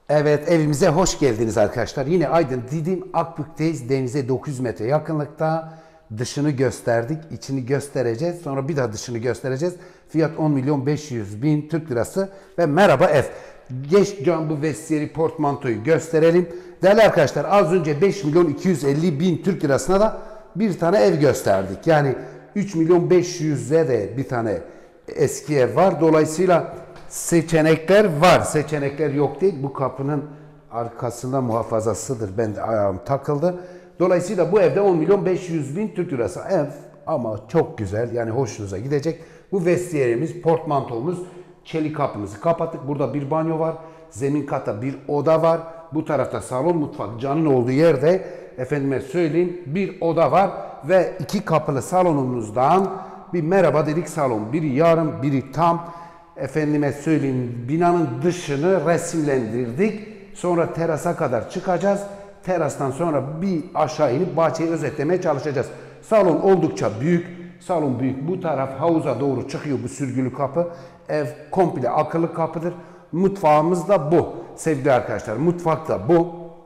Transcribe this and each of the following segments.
Evet, evimize hoş geldiniz arkadaşlar. Yine Aydın Didim Akbük'teyiz. Denize 900 metre yakınlıkta. Dışını gösterdik, içini göstereceğiz. Sonra bir daha dışını göstereceğiz. Fiyat 10.500.000 Türk lirası ve merhaba ev. Geç can bu vestiyeri portmantoyu gösterelim. Değerli arkadaşlar, az önce 5.250.000 Türk lirasına da bir tane ev gösterdik. Yani 3.500.000'e de bir tane eski ev var. Dolayısıyla seçenekler var. Seçenekler yok değil. Bu kapının arkasında muhafazasıdır. Ben de ayağım takıldı. Dolayısıyla bu evde 10.500.000 Türk lirası ev ama çok güzel. Yani hoşunuza gidecek. Bu vestiyerimiz, portmantomuz, çelik kapımızı kapattık. Burada bir banyo var. Zemin kata bir oda var. Bu tarafta salon, mutfak, canın olduğu yerde efendime söyleyeyim bir oda var ve iki kapılı salonumuzdan bir merhaba dedik salon. Biri yarım, biri tam. Efendime söyleyeyim binanın dışını resimlendirdik. Sonra terasa kadar çıkacağız. Terastan sonra bir aşağı inip bahçeyi özetlemeye çalışacağız. Salon oldukça büyük. Salon büyük. Bu taraf havuza doğru çıkıyor bu sürgülü kapı. Ev komple akıllı kapıdır. Mutfağımız da bu. Sevgili arkadaşlar, mutfak da bu.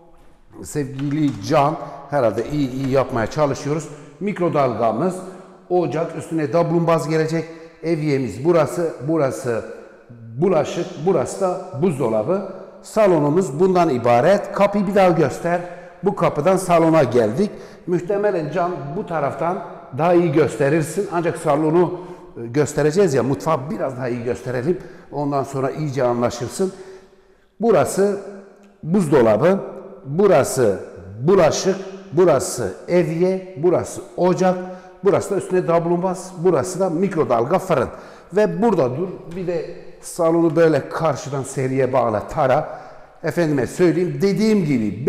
Sevgili Can, herhalde iyi yapmaya çalışıyoruz. Mikrodalgamız, ocak, üstüne dablumbaz gelecek. Evyemiz burası, burası bulaşık, burası da buzdolabı. Salonumuz bundan ibaret. Kapıyı bir daha göster. Bu kapıdan salona geldik. Muhtemelen Can bu taraftan daha iyi gösterirsin. Ancak salonu göstereceğiz ya, mutfağı biraz daha iyi gösterelim. Ondan sonra iyice anlaşılsın. Burası buzdolabı, burası bulaşık, burası evye, burası ocak, burası da üstüne dablumbaz, burası da mikrodalga fırın. Ve burada dur, bir de salonu böyle karşıdan seriye bağla, tara. Efendime söyleyeyim, dediğim gibi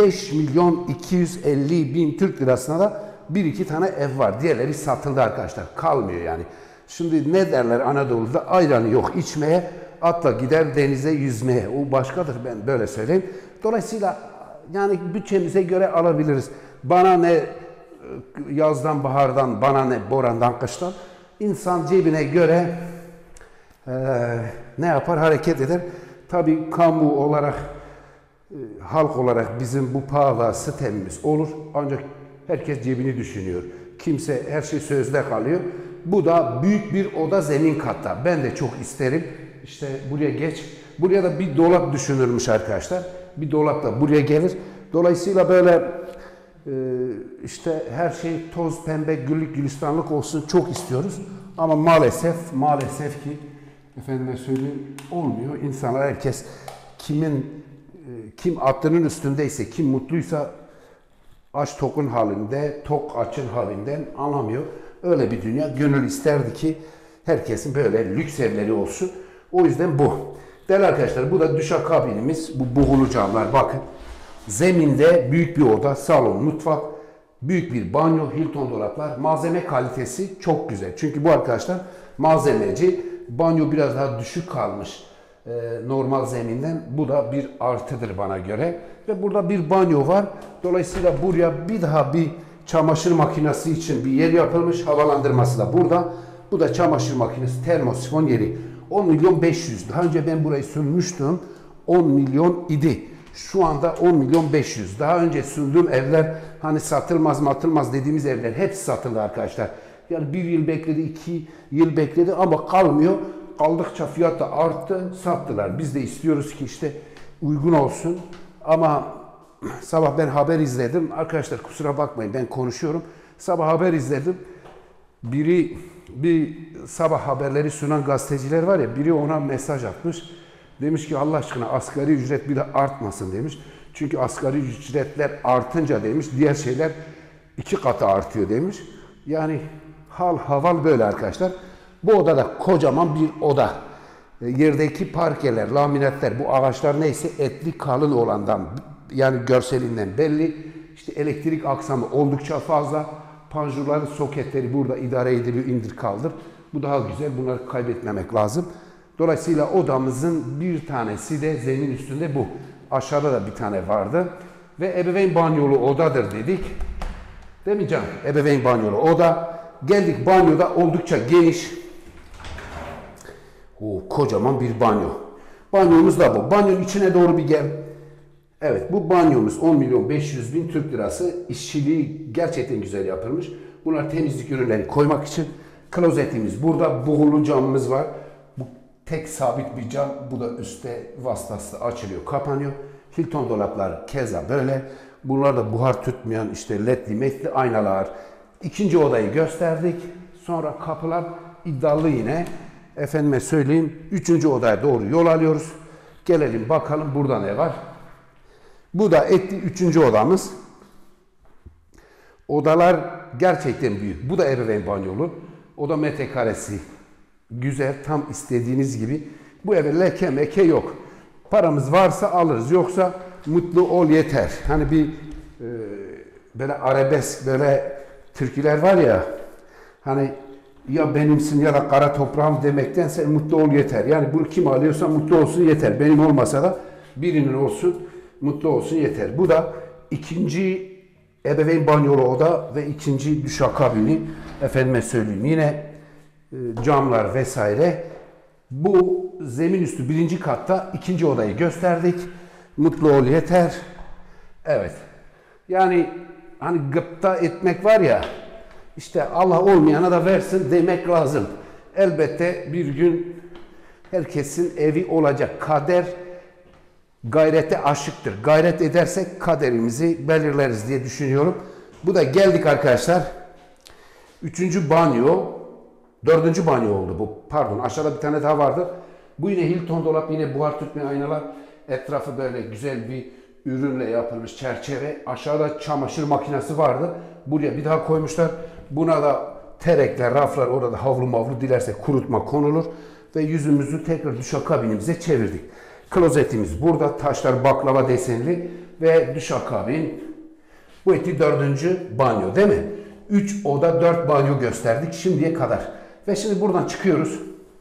5.250.000 Türk lirasına da bir iki tane ev var. Diğerleri satıldı arkadaşlar, kalmıyor yani. Şimdi ne derler Anadolu'da, ayranı yok içmeye, atla gider denize yüzmeye. O başkadır, ben böyle söyleyeyim. Dolayısıyla yani bütçemize göre alabiliriz. Bana ne yazdan bahardan, bana ne borandan kıştan. İnsan cebine göre ne yapar? Hareket eder. Tabii kamu olarak, halk olarak bizim bu pahalı sistemimiz olur. Ancak herkes cebini düşünüyor. Kimse, her şey sözde kalıyor. Bu da büyük bir oda zemin katta. Ben de çok isterim. İşte buraya geç. Buraya da bir dolap düşünülmüş arkadaşlar. Bir dolap da buraya gelir. Dolayısıyla böyle işte her şey toz pembe, güllük gülistanlık olsun çok istiyoruz. Ama maalesef ki efendime söyleyeyim olmuyor. İnsanlar, herkes kim aklının üstündeyse, kim mutluysa aç tokun halinde, tok açın halinden anlamıyor. Öyle bir dünya. Gönül isterdi ki herkesin böyle lüks evleri olsun. O yüzden bu. Değerli arkadaşlar, bu da duşakabinimiz. Bu buğulu camlar, bakın. Zeminde büyük bir oda, salon, mutfak, büyük bir banyo, Hilton dolaplar. Malzeme kalitesi çok güzel. Çünkü bu arkadaşlar malzemeci. Banyo biraz daha düşük kalmış normal zeminden. Bu da bir artıdır bana göre. Ve burada bir banyo var. Dolayısıyla buraya bir daha bir çamaşır makinesi için bir yer yapılmış. Havalandırması da burada. Bu da çamaşır makinesi, termosifon yeri. 10.500.000. Daha önce ben burayı sunmuştum. 10 milyon idi. Şu anda 10.500.000. Daha önce sunduğum evler, hani satılmaz dediğimiz evler hepsi satıldı arkadaşlar. Yani bir yıl bekledi, 2 yıl bekledi ama kalmıyor. Kaldıkça fiyat da arttı, sattılar. Biz de istiyoruz ki işte uygun olsun. Ama sabah ben haber izledim. Arkadaşlar kusura bakmayın, ben konuşuyorum. Sabah haber izledim. Bir sabah haberleri sunan gazeteciler var ya, biri ona mesaj atmış. Demiş ki Allah aşkına asgari ücret bir de artmasın demiş. Çünkü asgari ücretler artınca demiş, diğer şeyler 2 katı artıyor demiş. Yani haval böyle arkadaşlar. Bu odada kocaman bir oda. Yerdeki parkeler, laminatler, bu ağaçlar neyse etli kalın olandan, yani görselinden belli. İşte elektrik aksamı oldukça fazla. Panjurların soketleri burada idare ediliyor, indir kaldır. Bu daha güzel, bunları kaybetmemek lazım. Dolayısıyla odamızın bir tanesi de zemin üstünde bu. Aşağıda da bir tane vardı. Ve ebeveyn banyolu odadır dedik. Değil mi Can? Ebeveyn banyolu oda. Geldik, banyoda oldukça geniş. Kocaman bir banyo. Banyomuz da bu. Banyonun içine doğru bir gel. Evet, bu banyomuz 10.500.000 Türk lirası. İşçiliği gerçekten güzel yapılmış. Bunlar temizlik ürünleri koymak için. Klozetimiz burada. Buğulu camımız var. Bu tek sabit bir cam. Bu da üstte vasıtası açılıyor, kapanıyor. Hilton dolaplar keza böyle. Bunlar da buhar tutmayan işte ledli metli aynalar. İkinci odayı gösterdik. Sonra kapılar iddialı yine. Efendime söyleyeyim, üçüncü odaya doğru yol alıyoruz. Gelelim bakalım burada ne var. Bu da etli üçüncü odamız. Odalar gerçekten büyük. Bu da ebeveyn banyolu. Oda metrekaresi güzel, tam istediğiniz gibi. Bu eve leke meke yok. Paramız varsa alırız, yoksa mutlu ol yeter. Hani bir böyle arabesk böyle türküler var ya, hani ya benimsin ya da kara toprağım demektense mutlu ol yeter. Yani bunu kim alıyorsa mutlu olsun yeter. Benim olmasa da birinin olsun, mutlu olsun yeter. Bu da ikinci ebeveyn banyolu oda ve ikinci duşakabini. Efendime söyleyeyim, yine camlar vesaire. Bu zemin üstü birinci katta ikinci odayı gösterdik. Mutlu ol yeter. Evet. Yani hani gıpta etmek var ya, işte Allah olmayana da versin demek lazım. Elbette bir gün herkesin evi olacak. Kader gayrete aşıktır. Gayret edersek kaderimizi belirleriz diye düşünüyorum. Bu da geldik arkadaşlar. Üçüncü banyo. Dördüncü banyo oldu bu. Pardon, aşağıda bir tane daha vardı. Bu yine Hilton dolap, yine buhar tutmayan aynalar. Etrafı böyle güzel bir ürünle yapılmış çerçeve. Aşağıda çamaşır makinesi vardı. Buraya bir daha koymuşlar. Buna da terekler, raflar, orada havlu mavlu dilerse kurutma konulur. Ve yüzümüzü tekrar duşakabinimize çevirdik. Klozetimiz burada. Taşlar baklava desenli ve duşakabin. Bu etti dördüncü banyo değil mi? 3 oda 4 banyo gösterdik şimdiye kadar. Ve şimdi buradan çıkıyoruz.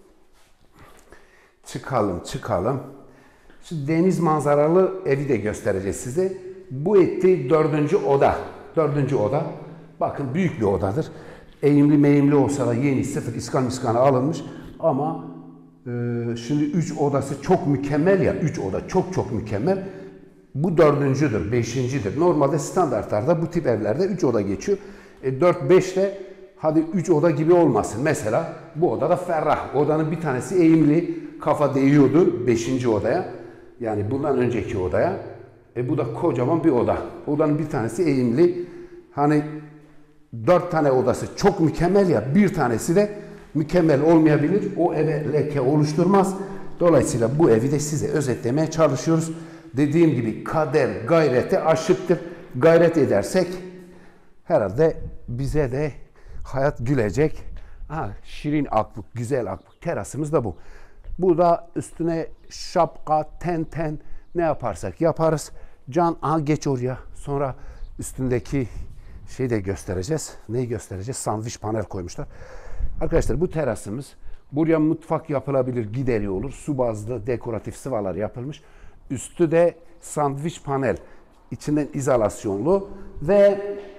Çıkalım. Şimdi deniz manzaralı evi de göstereceğiz size. Bu etti dördüncü oda. Dördüncü oda. Bakın büyük bir odadır. Eğimli meyimli olsa da yeni sıfır iskan alınmış. Ama şimdi 3 odası çok mükemmel ya. 3 oda çok mükemmel. Bu dördüncüdür, beşincidir. Normalde standartlarda bu tip evlerde 3 oda geçiyor. 4-5 de hadi 3 oda gibi olmasın. Mesela bu odada ferrah. Odanın bir tanesi eğimli. Kafa değiyordu 5. odaya. Yani bundan önceki odaya. Bu da kocaman bir oda. Odanın bir tanesi eğimli. Hani 4 tane odası çok mükemmel ya. Bir tanesi de mükemmel olmayabilir. O eve leke oluşturmaz. Dolayısıyla bu evi de size özetlemeye çalışıyoruz. Dediğim gibi kader gayrete aşıktır. Gayret edersek herhalde bize de hayat gülecek. Şirin akbuk, güzel akbuk. Terasımız da bu. Bu da üstüne şapka, ten ne yaparsak yaparız. Can, geç oraya. Sonra üstündeki şeyi de göstereceğiz. Neyi göstereceğiz? Sandviç panel koymuşlar. Arkadaşlar bu terasımız. Buraya mutfak yapılabilir, gideri olur. Su bazlı dekoratif sıvalar yapılmış. Üstü de sandviç panel. İçinden izolasyonlu ve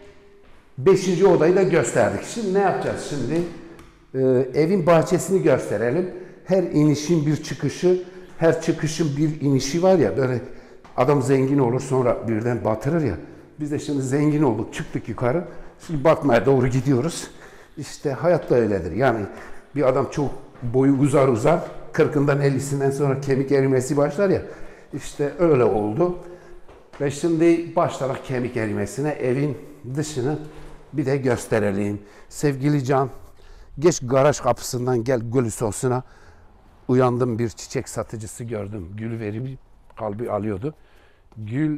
5. odayı da gösterdik. Şimdi ne yapacağız şimdi? Evin bahçesini gösterelim. Her inişin bir çıkışı, her çıkışın bir inişi var ya, böyle adam zengin olur sonra birden batırır ya. Biz de şimdi zengin olduk, çıktık yukarı. Şimdi batmaya doğru gidiyoruz. İşte hayat da öyledir. Yani bir adam çok boyu uzar, 40'ından 50'sinden sonra kemik erimesi başlar ya. İşte öyle oldu. Ve şimdi başladık kemik erimesine. Evin dışını bir de gösterelim. Sevgili Can, geç garaj kapısından gel Gülüsos'una. Uyandım, bir çiçek satıcısı gördüm. Gül verip kalbi alıyordu. Gül,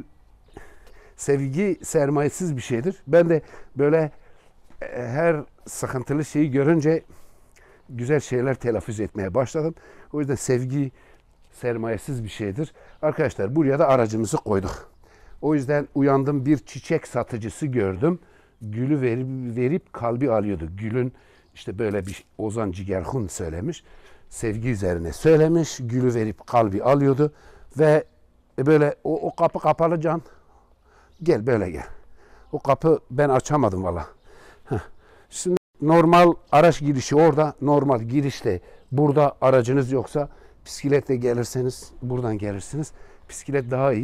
sevgi sermayesiz bir şeydir. Ben de böyle her sıkıntılı şeyi görünce güzel şeyler telaffuz etmeye başladım. O yüzden sevgi sermayesiz bir şeydir. Arkadaşlar buraya da aracımızı koyduk. O yüzden uyandım, bir çiçek satıcısı gördüm. Gülü verip kalbi alıyordu. Gülün işte böyle bir Ozan Cigerhun söylemiş. Sevgi üzerine söylemiş. Gülü verip kalbi alıyordu. Ve böyle o kapı kapalı Can. Gel böyle gel. O kapı ben açamadım valla. Şimdi normal araç girişi orada. Normal girişte burada aracınız yoksa bisikletle gelirseniz buradan gelirsiniz. Bisiklet daha iyi.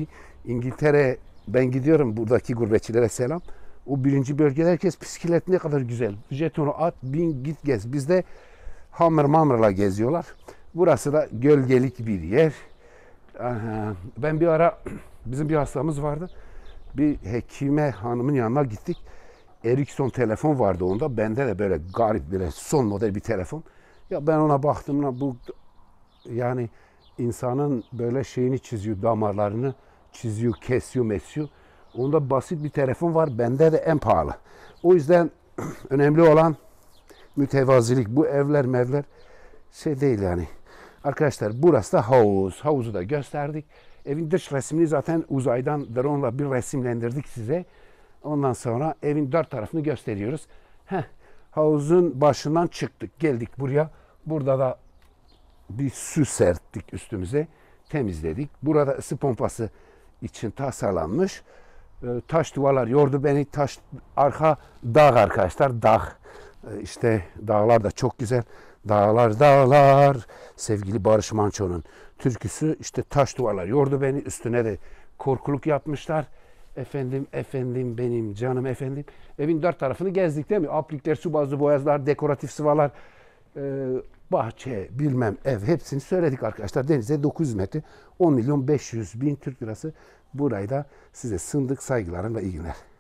İngiltere, ben gidiyorum buradaki gurbetçilere selam. O birinci bölgede herkes bisiklet ne kadar güzel. Jetonu at, bin, git gez. Bizde hammerla geziyorlar. Burası da gölgelik bir yer. Ben bir ara, bizim bir hastamız vardı. Bir hekime hanımın yanına gittik. Ericsson telefon vardı onda. Bende de böyle garip, böyle son model bir telefon. Ya ben ona baktım, bu yani insanın böyle şeyini çiziyor, damarlarını çiziyor, kesiyor, mesiyor. Onda basit bir telefon var. Bende de en pahalı. O yüzden önemli olan mütevazilik. Bu evler şey değil yani. Arkadaşlar burası da havuz. Havuzu da gösterdik. Evin dış resmini zaten uzaydan drone'la bir resimlendirdik size. Ondan sonra evin dört tarafını gösteriyoruz. Havuzun başından çıktık. Geldik buraya. Burada da bir su serptik üstümüze. Temizledik. Burada ısı pompası için tasarlanmış. Taş duvarlar yordu beni. Taş arka dağ arkadaşlar. Dağ. İşte dağlar da çok güzel. Dağlar dağlar. Sevgili Barış Manço'nun türküsü. İşte taş duvarlar yordu beni. Üstüne de korkuluk yapmışlar. Efendim benim canım efendim. Evin dört tarafını gezdik değil mi? Aplikler, su bazlı boyazlar, dekoratif sıvalar, bahçe, bilmem ev hepsini söyledik arkadaşlar. Denize 900 metre 10 milyon 500 bin Türk lirası. Burayı da size sındık, saygılarımla iyi günler.